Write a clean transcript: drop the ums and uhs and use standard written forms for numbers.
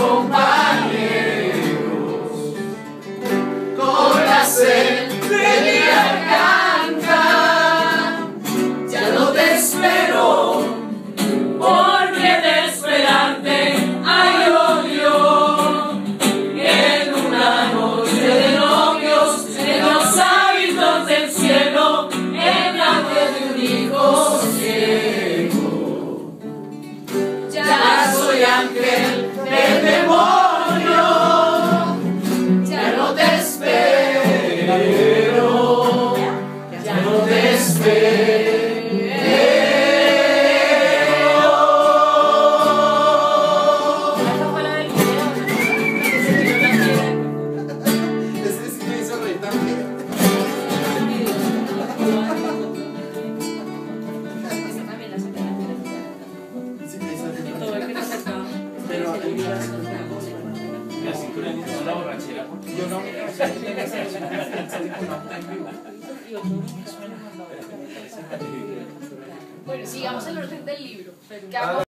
compañeros, con la sed de mi garganta, ya no te espero, porque de esperarte hay odio, en una noche de novios, en los hábitos del cielo, en la de un hijo ciego. Ya soy ángel del demonio, ya no te espero, ya no te espero. Ese sí me hizo reír también. Sí me hizo reír también. Pero el mío es La sincronización, la borrachera. yo no. Bueno, sigamos el orden del libro.